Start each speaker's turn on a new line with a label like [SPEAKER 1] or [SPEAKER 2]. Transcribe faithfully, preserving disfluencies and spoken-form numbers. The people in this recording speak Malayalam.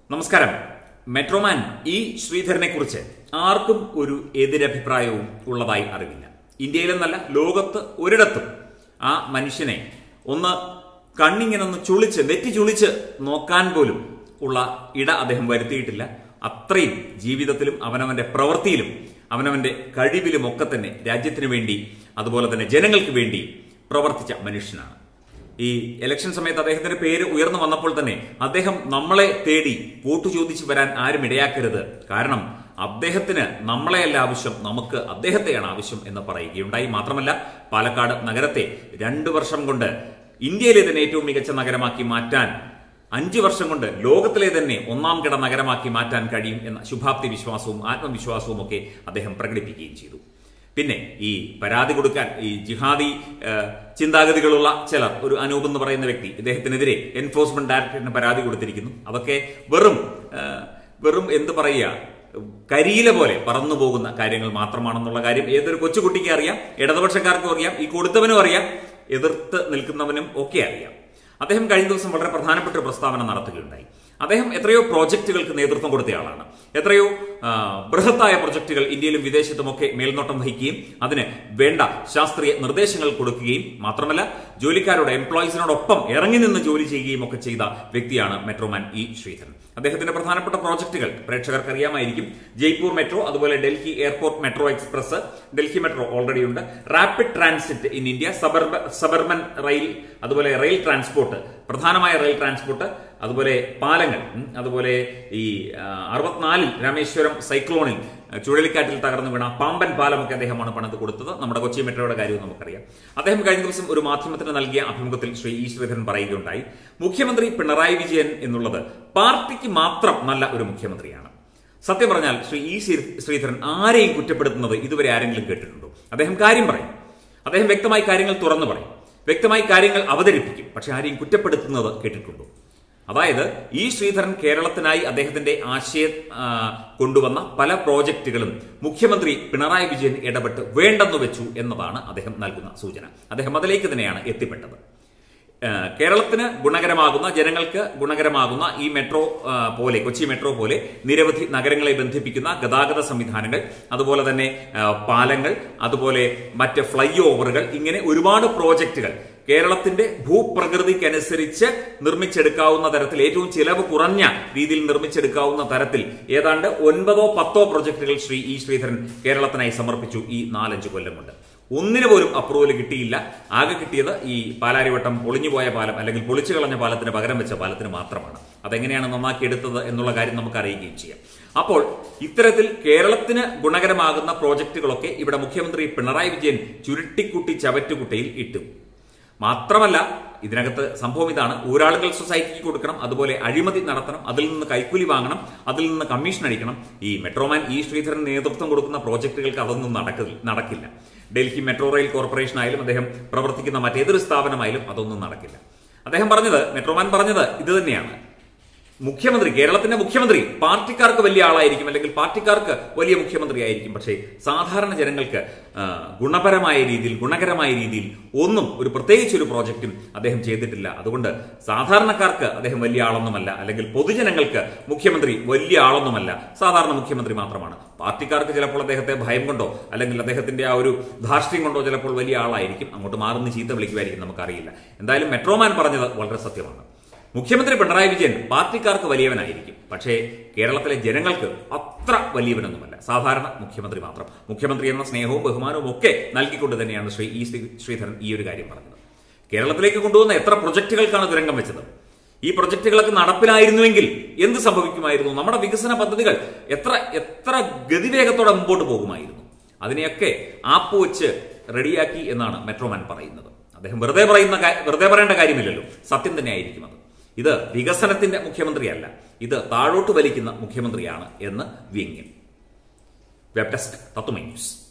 [SPEAKER 1] നമസ്കാരം. മെട്രോമാൻ ഇ ശ്രീധരനെ കുറിച്ച് ആർക്കും ഒരു എതിരഭിപ്രായവും ഉള്ളതായി അറിവില്ല. ഇന്ത്യയിലെന്നല്ല, ലോകത്ത് ഒരിടത്തും ആ മനുഷ്യനെ ഒന്ന് കണ്ണിങ്ങനൊന്ന് ചുളിച്ച് നെറ്റി ചുളിച്ച് നോക്കാൻ പോലും ഉള്ള ഇട അദ്ദേഹം വരുത്തിയിട്ടില്ല. അത്രയും ജീവിതത്തിലും അവനവന്റെ പ്രവൃത്തിയിലും അവനവന്റെ കഴിവിലും ഒക്കെ തന്നെ രാജ്യത്തിന് വേണ്ടി അതുപോലെ തന്നെ ജനങ്ങൾക്ക് വേണ്ടി പ്രവർത്തിച്ച മനുഷ്യനാണ്. ഈ ഇലക്ഷൻ സമയത്ത് അദ്ദേഹത്തിന്റെ പേര് ഉയർന്നു വന്നപ്പോൾ തന്നെ അദ്ദേഹം നമ്മളെ തേടി വോട്ട് ചോദിച്ചു വരാൻ ആരും ഇടയാക്കരുത്, കാരണം അദ്ദേഹത്തിന് നമ്മളെയല്ല ആവശ്യം, നമുക്ക് അദ്ദേഹത്തെയാണ് ആവശ്യം എന്ന് പറയുകയുണ്ടായി. മാത്രമല്ല, പാലക്കാട് നഗരത്തെ രണ്ടു വർഷം കൊണ്ട് ഇന്ത്യയിലെ തന്നെ ഏറ്റവും മികച്ച നഗരമാക്കി മാറ്റാൻ, അഞ്ചു വർഷം കൊണ്ട് ലോകത്തിലെ തന്നെ ഒന്നാം കിട നഗരമാക്കി മാറ്റാൻ കഴിയും എന്ന ശുഭാപ്തി വിശ്വാസവും ആത്മവിശ്വാസവും ഒക്കെ അദ്ദേഹം പ്രകടിപ്പിക്കുകയും ചെയ്തു. പിന്നെ ഈ പരാതി കൊടുക്കാൻ ഈ ജിഹാദി ചിന്താഗതികളുള്ള ചിലർ, ഒരു അനൂപ് എന്ന് പറയുന്ന വ്യക്തി, ഇദ്ദേഹത്തിനെതിരെ എൻഫോഴ്സ്മെന്റ് ഡയറക്ടറേറ്റിന് പരാതി കൊടുത്തിരിക്കുന്നു. അതൊക്കെ വെറും വെറും എന്ത് പറയുക, കരിയില പോലെ പറന്നു പോകുന്ന കാര്യങ്ങൾ മാത്രമാണെന്നുള്ള കാര്യം ഏതൊരു കൊച്ചുകുട്ടിക്ക് അറിയാം, ഇടതുപക്ഷക്കാർക്കും അറിയാം, ഈ കൊടുത്തവനും അറിയാം, എതിർത്ത് നിൽക്കുന്നവനും ഒക്കെ അറിയാം. അദ്ദേഹം കഴിഞ്ഞ ദിവസം വളരെ പ്രധാനപ്പെട്ട ഒരു പ്രസ്താവന നടത്തുകയുണ്ടായി. അദ്ദേഹം എത്രയോ പ്രോജക്റ്റുകൾക്ക് നേതൃത്വം കൊടുത്തയാളാണ്. എത്രയോ ബൃഹത്തായ പ്രൊജക്ടുകൾ ഇന്ത്യയിലും വിദേശത്തുമൊക്കെ മേൽനോട്ടം വഹിക്കുകയും അതിന് വേണ്ട ശാസ്ത്രീയ നിർദ്ദേശങ്ങൾ കൊടുക്കുകയും മാത്രമല്ല ജോലിക്കാരോട് എംപ്ലോയീസിനോടൊപ്പം ഇറങ്ങി നിന്ന് ജോലി ചെയ്യുകയും ഒക്കെ ചെയ്ത വ്യക്തിയാണ് മെട്രോമാൻ ഇ ശ്രീധരൻ. അദ്ദേഹത്തിന്റെ പ്രധാനപ്പെട്ട പ്രോജക്റ്റുകൾ പ്രേക്ഷകർക്ക് അറിയാമായിരിക്കും. ജയ്പൂർ മെട്രോ, അതുപോലെ Delhi airport metro express, Delhi metro already ഉണ്ട്, rapid transit in India, suburb suburban rail, അതുപോലെ റെയിൽ ട്രാൻസ്പോർട്ട്, പ്രധാനമായ റെയിൽ ട്രാൻസ്പോർട്ട്, അതുപോലെ പാലങ്ങൾ, അതുപോലെ ഈ അറുപത്തിനാലിൽ രാമേശ്വരം സൈക്ലോണിൽ ചുഴലിക്കാറ്റിൽ തകർന്നു വീണ പാമ്പൻ പാലമൊക്കെ അദ്ദേഹമാണ് പണിത് കൊടുത്തത്. നമ്മുടെ കൊച്ചി മെട്രോയുടെ കാര്യവും നമുക്കറിയാം. അദ്ദേഹം കഴിഞ്ഞ ദിവസം ഒരു മാധ്യമത്തിന് നൽകിയ അഭിമുഖത്തിൽ ശ്രീ ഇ ശ്രീധരൻ പറയുകയുണ്ടായി, മുഖ്യമന്ത്രി പിണറായി വിജയൻ എന്നുള്ളത് പാർട്ടിക്ക് മാത്രം നല്ല ഒരു മുഖ്യമന്ത്രിയാണ്. സത്യം പറഞ്ഞാൽ ശ്രീ ഇ ശ്രീധരൻ ആരെയും കുറ്റപ്പെടുത്തുന്നത് ഇതുവരെ ആരെങ്കിലും കേട്ടിട്ടുണ്ടോ? അദ്ദേഹം കാര്യം പറയും, അദ്ദേഹം വ്യക്തമായി കാര്യങ്ങൾ തുറന്നു പറയും, വ്യക്തമായി കാര്യങ്ങൾ അവതരിപ്പിക്കും, പക്ഷെ ആരെയും കുറ്റപ്പെടുത്തുന്നത് കേട്ടിട്ടുണ്ടോ? അതായത് ഈ ശ്രീധരൻ കേരളത്തിനായി അദ്ദേഹത്തിന്റെ ആശയം കൊണ്ടുവന്ന പല പ്രോജക്റ്റുകളും മുഖ്യമന്ത്രി പിണറായി വിജയൻ ഇടപെട്ട് വേണ്ടെന്ന് വെച്ചു എന്നതാണ് അദ്ദേഹം നൽകുന്ന സൂചന. അദ്ദേഹം അതിലേക്ക് തന്നെയാണ് എത്തിപ്പെട്ടത്. കേരളത്തിന് ഗുണകരമാകുന്ന, ജനങ്ങൾക്ക് ഗുണകരമാകുന്ന ഈ മെട്രോ പോലെ, കൊച്ചി മെട്രോ പോലെ നിരവധി നഗരങ്ങളെ ബന്ധിപ്പിക്കുന്ന ഗതാഗത സംവിധാനങ്ങൾ, അതുപോലെ തന്നെ പാലങ്ങൾ, അതുപോലെ മറ്റ് ഫ്ലൈ ഓവറുകൾ, ഇങ്ങനെ ഒരുപാട് പ്രോജക്റ്റുകൾ കേരളത്തിന്റെ ഭൂപ്രകൃതിക്കനുസരിച്ച് നിർമ്മിച്ചെടുക്കാവുന്ന തരത്തിൽ, ഏറ്റവും ചിലവ് കുറഞ്ഞ രീതിയിൽ നിർമ്മിച്ചെടുക്കാവുന്ന തരത്തിൽ ഏതാണ്ട് ഒൻപതോ പത്തോ പ്രൊജക്ടുകൾ ശ്രീ ഇ ശ്രീധരൻ കേരളത്തിനായി സമർപ്പിച്ചു ഈ നാലഞ്ച് കൊല്ലം കൊണ്ട്. ഒന്നിനു പോലും അപ്രൂവൽ കിട്ടിയില്ല. ആകെ കിട്ടിയത് ഈ പാലാരിവട്ടം പൊളിഞ്ഞുപോയ പാലം, അല്ലെങ്കിൽ പൊളിച്ചു കളഞ്ഞ പാലത്തിന് പകരം വെച്ച പാലത്തിന് മാത്രമാണ്. അതെങ്ങനെയാണ് നന്നാക്കിയെടുത്തത് എന്നുള്ള കാര്യം നമുക്ക് അറിയുകയും ചെയ്യാം. അപ്പോൾ ഇത്തരത്തിൽ കേരളത്തിന് ഗുണകരമാകുന്ന പ്രോജക്റ്റുകളൊക്കെ ഇവിടെ മുഖ്യമന്ത്രി പിണറായി വിജയൻ ചുരുട്ടിക്കുട്ടി ചവറ്റുകുട്ടയിൽ ഇട്ടു. മാത്രമല്ല, ഇതിനകത്ത് സംഭവം ഇതാണ്: ഊരാളുകൾ സൊസൈറ്റിക്ക് കൊടുക്കണം, അതുപോലെ അഴിമതി നടത്തണം, അതിൽ നിന്ന് കൈക്കൂലി വാങ്ങണം, അതിൽ നിന്ന് കമ്മീഷൻ അടിക്കണം. ഈ മെട്രോമാൻ ഇ ശ്രീധരൻ നേതൃത്വം കൊടുക്കുന്ന പ്രോജക്റ്റുകൾക്ക് അതൊന്നും നടക്കില്ല. ഡൽഹി മെട്രോ റെയിൽ കോർപ്പറേഷൻ ആയാലും അദ്ദേഹം പ്രവർത്തിക്കുന്ന മറ്റേതൊരു സ്ഥാപനമായാലും അതൊന്നും നടക്കില്ല. അദ്ദേഹം പറഞ്ഞത്, മെട്രോമാൻ പറഞ്ഞത് ഇത് തന്നെയാണ്: മുഖ്യമന്ത്രി, കേരളത്തിന്റെ മുഖ്യമന്ത്രി പാർട്ടിക്കാർക്ക് വലിയ ആളായിരിക്കും, അല്ലെങ്കിൽ പാർട്ടിക്കാർക്ക് വലിയ മുഖ്യമന്ത്രി ആയിരിക്കും, പക്ഷേ സാധാരണ ജനങ്ങൾക്ക് ഗുണപരമായ രീതിയിൽ, ഗുണകരമായ രീതിയിൽ ഒന്നും, ഒരു പ്രത്യേകിച്ച് ഒരു പ്രോജക്റ്റും അദ്ദേഹം ചെയ്തിട്ടില്ല. അതുകൊണ്ട് സാധാരണക്കാർക്ക് അദ്ദേഹം വലിയ ആളൊന്നുമല്ല, അല്ലെങ്കിൽ പൊതുജനങ്ങൾക്ക് മുഖ്യമന്ത്രി വലിയ ആളൊന്നുമല്ല, സാധാരണ മുഖ്യമന്ത്രി മാത്രമാണ്. പാർട്ടിക്കാർക്ക് ചിലപ്പോൾ അദ്ദേഹത്തെ ഭയം കൊണ്ടോ അല്ലെങ്കിൽ അദ്ദേഹത്തിന്റെ ആ ഒരു ധാർഷ്ട്യം കൊണ്ടോ ചിലപ്പോൾ വലിയ ആളായിരിക്കും, അങ്ങോട്ട് മാറുന്ന ചീത്ത വിളിക്കുമായിരിക്കും, നമുക്കറിയില്ല. എന്തായാലും മെട്രോമാൻ പറഞ്ഞത് വളരെ സത്യമാണ്. മുഖ്യമന്ത്രി പിണറായി വിജയൻ പാർട്ടിക്കാർക്ക് വലിയവനായിരിക്കും, പക്ഷേ കേരളത്തിലെ ജനങ്ങൾക്ക് അത്ര വലിയവനൊന്നുമല്ല, സാധാരണ മുഖ്യമന്ത്രി മാത്രം. മുഖ്യമന്ത്രി എന്ന സ്നേഹവും ബഹുമാനവും ഒക്കെ നൽകിക്കൊണ്ട് തന്നെയാണ് ശ്രീ ഇ ശ്രീധരൻ ഈ ഒരു കാര്യം പറഞ്ഞത്. കേരളത്തിലേക്ക് കൊണ്ടുവന്ന എത്ര പ്രൊജക്ടുകൾക്കാണ് തുരങ്കം വെച്ചത്? ഈ പ്രൊജക്ടുകളൊക്കെ നടപ്പിലായിരുന്നുവെങ്കിൽ എന്ത് സംഭവിക്കുമായിരുന്നു? നമ്മുടെ വികസന പദ്ധതികൾ എത്ര എത്ര ഗതിവേഗത്തോടെ മുമ്പോട്ട് പോകുമായിരുന്നു? അതിനെയൊക്കെ ആപ്പ് വെച്ച് റെഡിയാക്കി എന്നാണ് മെട്രോമാൻ പറയുന്നത്. അദ്ദേഹം വെറുതെ പറയുന്ന വെറുതെ പറയേണ്ട കാര്യമില്ലല്ലോ, സത്യം തന്നെ ആയിരിക്കും അത്. ഇത് വികസനത്തിന്റെ മുഖ്യമന്ത്രിയല്ല, ഇത് താഴോട്ട് വലിക്കുന്ന മുഖ്യമന്ത്രിയാണ് എന്ന് വ്യംഗ്യം. Web desk Tatwamayi news.